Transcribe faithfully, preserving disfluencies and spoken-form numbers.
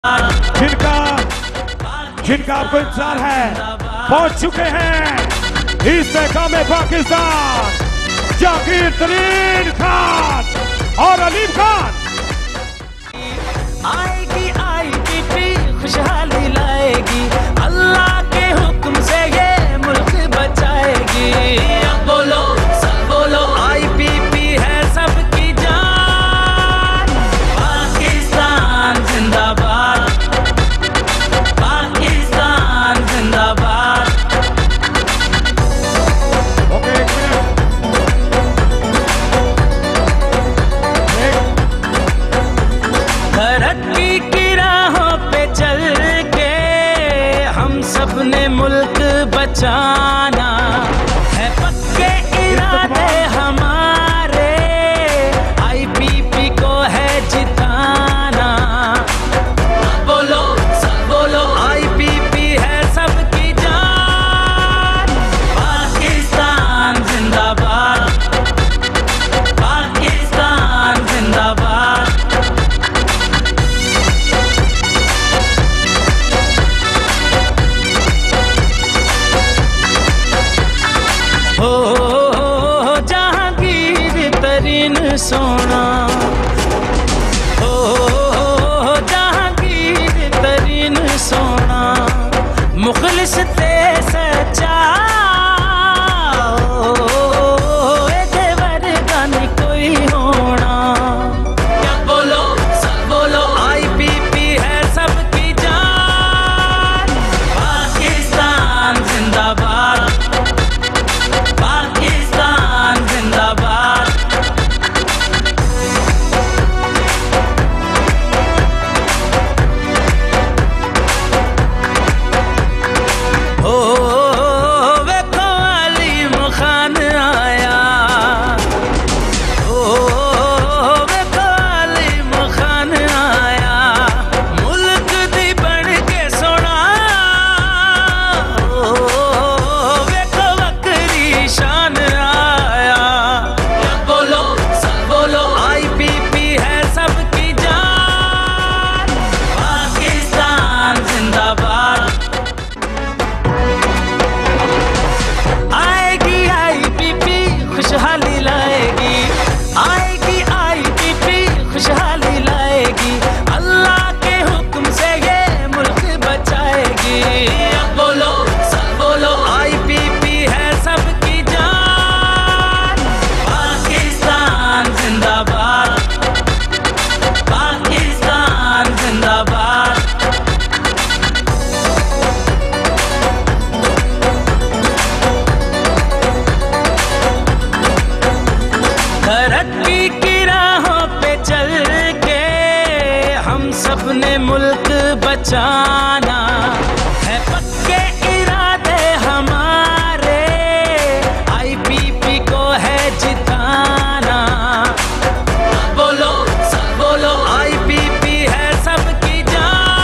जिनका जिनका आपको इंतजार है पहुंच चुके हैं इस जगह में पाकिस्तान जाकिर तरीन खान और अलीम खान। आएगी आईपीपी खुशहाली लाएगी, अल्लाह के हुक्म से ये मुल्क बचाएगी। अब बोलो सब बोलो आईपीपी है सबकी जान। पाकिस्तान जिंदाबाद, पाकिस्तान जिंदाबाद। ओके तरक्की की राहों पे चल के हम सब ने मुल्क बचाना है, पक्के इरादे हमारे आईपीपी को है जिताना। बोलो सब बोलो आईपीपी है सबकी जान। पाकिस्तान जिंदाबाद, पाकिस्तान जिंदाबाद। हो जहांगीर तरीन सोना, हो जहांगीर तरीन सोना, मुखलिस ते सच्चा वर्गा नहीं कोई होना। क्या बोलो सब बोलो आईपीपी है सबकी जान। पाकिस्तान जिंदाबाद, पाकिस्तान जिंदाबाद। ओ वेखो अलीम खान आया, ओ वेखो अलीम खान आया, मुल्क दी बन के सोना। ओ वेखो वक्री शान आया। क्या बोलो सब बोलो आईपीपी है सबकी जान। पाकिस्तान जिंदाबाद। आएगी आईपीपी खुशहाली लाएगी, आएगी आईपीपी खुशहाली लाएगी, अल्लाह के हुक्म से ये मुल्क बचाएगी। अब बोलो सब बोलो आईपीपी है सबकी जान। पाकिस्तान जिंदाबाद, पाकिस्तान जिंदाबाद। तरक्की की राहों पे चल के हम सब ने मुल्क बचाना है, पक्के